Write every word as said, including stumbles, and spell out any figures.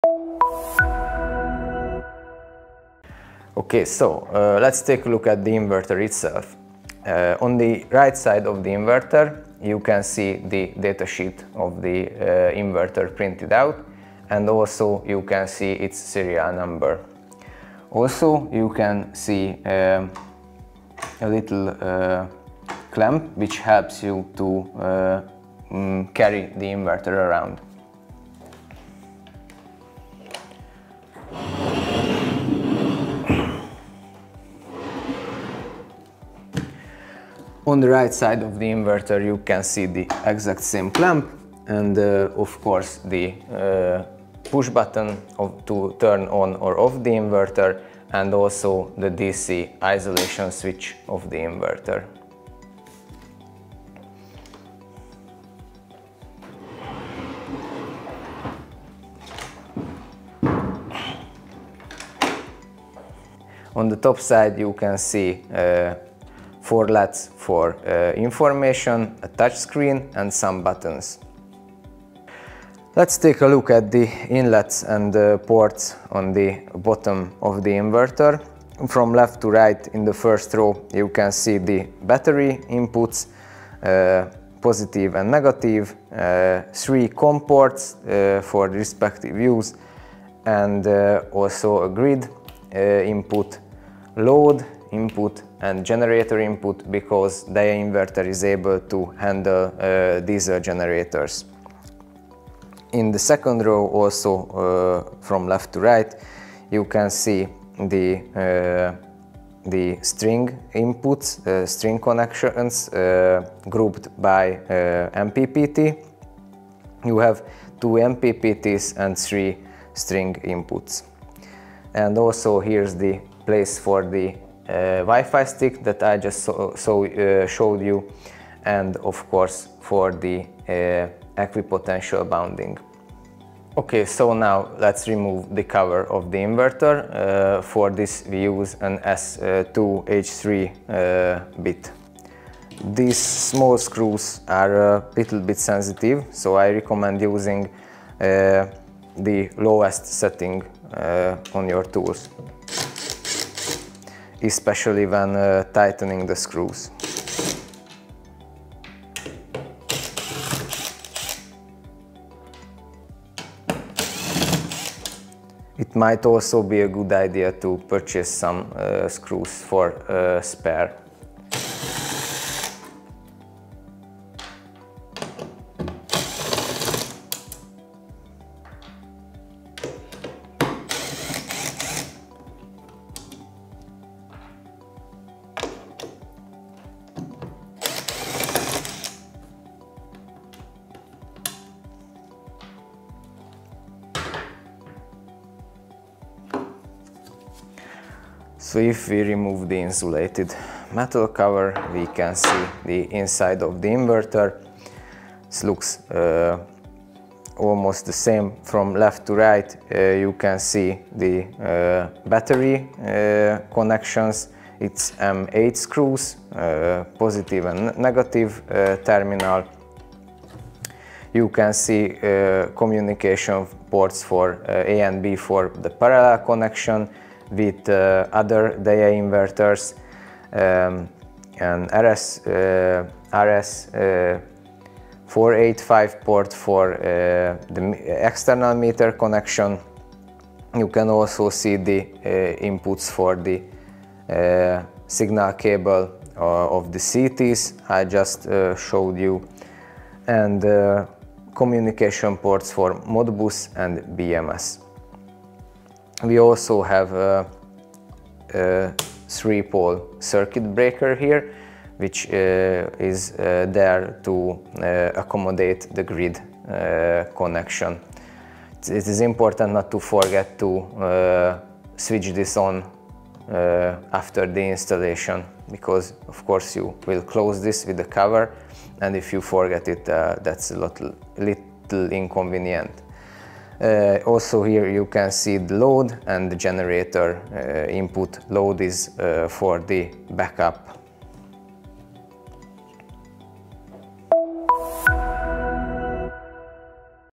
Okay, so uh, let's take a look at the inverter itself. Uh, on the right side of the inverter you can see the datasheet of the uh, inverter printed out, and also you can see its serial number. Also you can see um, a little uh, clamp which helps you to uh, mm, carry the inverter around. On the right side of the inverter you can see the exact same clamp and uh, of course the uh, push button of, to turn on or off the inverter, and also the D C isolation switch of the inverter. On the top side you can see uh, four L E Ds for uh, information, a touch screen and some buttons. Let's take a look at the inlets and uh, ports on the bottom of the inverter. From left to right in the first row you can see the battery inputs, uh, positive and negative, uh, three COM ports uh, for the respective use, and uh, also a grid uh, input, load input and generator input, because the inverter is able to handle uh, diesel generators. In the second row also uh, from left to right you can see the, uh, the string inputs, uh, string connections uh, grouped by uh, M P P T. You have two M P P Ts and three string inputs. And also here's the place for the uh, Wi-Fi stick that I just so, so, uh, showed you, and of course for the uh, equipotential bounding. Okay, so now let's remove the cover of the inverter. Uh, for this we use an S two H three uh, bit. These small screws are a little bit sensitive, so I recommend using uh, the lowest setting uh, on your tools, especially when uh, tightening the screws. It might also be a good idea to purchase some uh, screws for uh, spare. So if we remove the insulated metal cover, we can see the inside of the inverter. This looks uh, almost the same from left to right. Uh, you can see the uh, battery uh, connections. It's M eight screws, uh, positive and negative uh, terminal. You can see uh, communication ports for uh, A and B for the parallel connection with uh, other DEYE inverters, um, and R S, uh, R S uh, four eighty-five port for uh, the external meter connection. You can also see the uh, inputs for the uh, signal cable uh, of the C Ts I just uh, showed you, and uh, communication ports for Modbus and B M S. We also have a, a three-pole circuit breaker here, which uh, is uh, there to uh, accommodate the grid uh, connection. It is important not to forget to uh, switch this on uh, after the installation, because of course you will close this with the cover, and if you forget it, uh, that's a little, little inconvenient. Uh, also here you can see the load and the generator uh, input. Load is uh, for the backup